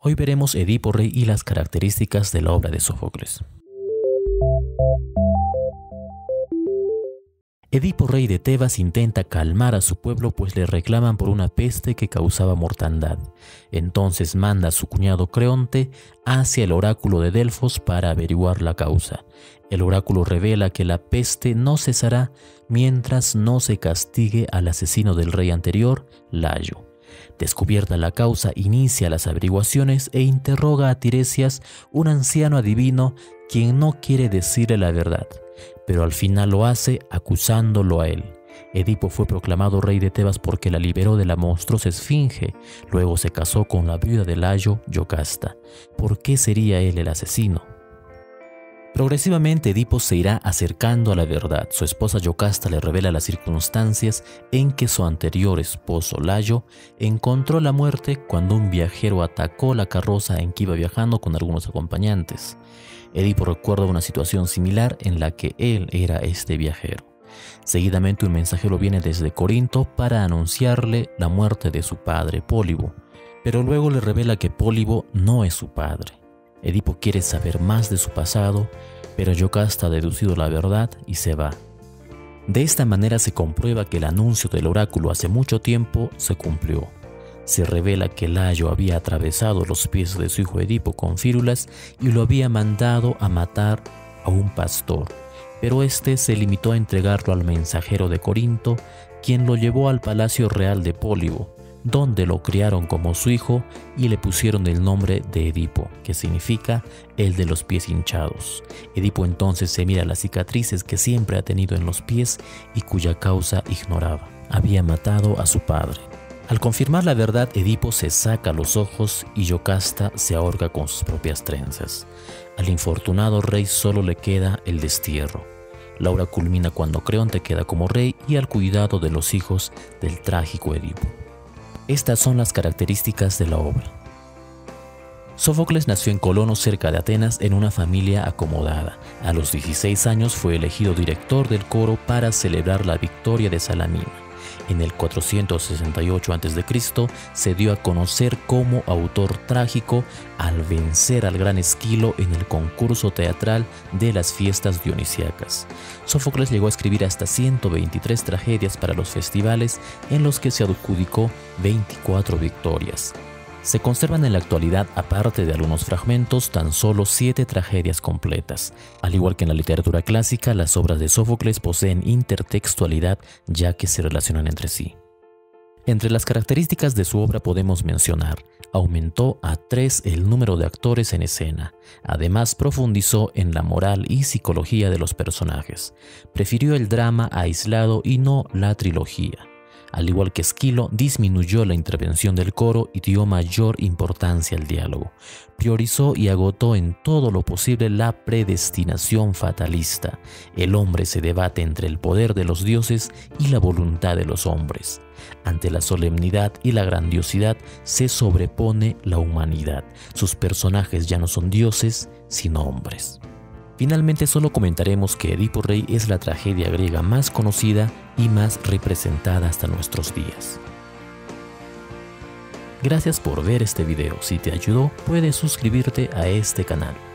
Hoy veremos Edipo Rey y las características de la obra de Sófocles. Edipo Rey de Tebas intenta calmar a su pueblo pues le reclaman por una peste que causaba mortandad. Entonces manda a su cuñado Creonte hacia el oráculo de Delfos para averiguar la causa. El oráculo revela que la peste no cesará mientras no se castigue al asesino del rey anterior, Layo. Descubierta la causa, inicia las averiguaciones e interroga a Tiresias, un anciano adivino quien no quiere decirle la verdad, pero al final lo hace acusándolo a él. Edipo fue proclamado rey de Tebas porque la liberó de la monstruosa esfinge, luego se casó con la viuda de Layo, Yocasta. ¿Por qué sería él el asesino? Progresivamente Edipo se irá acercando a la verdad. Su esposa Yocasta le revela las circunstancias en que su anterior esposo Layo encontró la muerte cuando un viajero atacó la carroza en que iba viajando con algunos acompañantes. Edipo recuerda una situación similar en la que él era este viajero. Seguidamente un mensajero viene desde Corinto para anunciarle la muerte de su padre Pólibo, pero luego le revela que Pólibo no es su padre. Edipo quiere saber más de su pasado, pero Yocasta ha deducido la verdad y se va. De esta manera se comprueba que el anuncio del oráculo hace mucho tiempo se cumplió. Se revela que Layo había atravesado los pies de su hijo Edipo con fírulas y lo había mandado a matar a un pastor, pero este se limitó a entregarlo al mensajero de Corinto, quien lo llevó al palacio real de Pólibo, donde lo criaron como su hijo y le pusieron el nombre de Edipo, que significa el de los pies hinchados. Edipo entonces se mira las cicatrices que siempre ha tenido en los pies y cuya causa ignoraba. Había matado a su padre. Al confirmar la verdad, Edipo se saca los ojos y Yocasta se ahorca con sus propias trenzas. Al infortunado rey solo le queda el destierro. La obra culmina cuando Creonte queda como rey y al cuidado de los hijos del trágico Edipo. Estas son las características de la obra. Sófocles nació en Colono, cerca de Atenas, en una familia acomodada. A los 16 años fue elegido director del coro para celebrar la victoria de Salamina. En el 468 a.C. se dio a conocer como autor trágico al vencer al gran Esquilo en el concurso teatral de las fiestas dionisíacas. Sófocles llegó a escribir hasta 123 tragedias para los festivales en los que se adjudicó 24 victorias. Se conservan en la actualidad, aparte de algunos fragmentos, tan solo 7 tragedias completas. Al igual que en la literatura clásica, las obras de Sófocles poseen intertextualidad ya que se relacionan entre sí. Entre las características de su obra podemos mencionar: aumentó a 3 el número de actores en escena. Además, profundizó en la moral y psicología de los personajes. Prefirió el drama aislado y no la trilogía. Al igual que Esquilo, disminuyó la intervención del coro y dio mayor importancia al diálogo. Priorizó y agotó en todo lo posible la predestinación fatalista. El hombre se debate entre el poder de los dioses y la voluntad de los hombres. Ante la solemnidad y la grandiosidad se sobrepone la humanidad. Sus personajes ya no son dioses, sino hombres. Finalmente solo comentaremos que Edipo Rey es la tragedia griega más conocida y más representada hasta nuestros días. Gracias por ver este video. Si te ayudó, puedes suscribirte a este canal.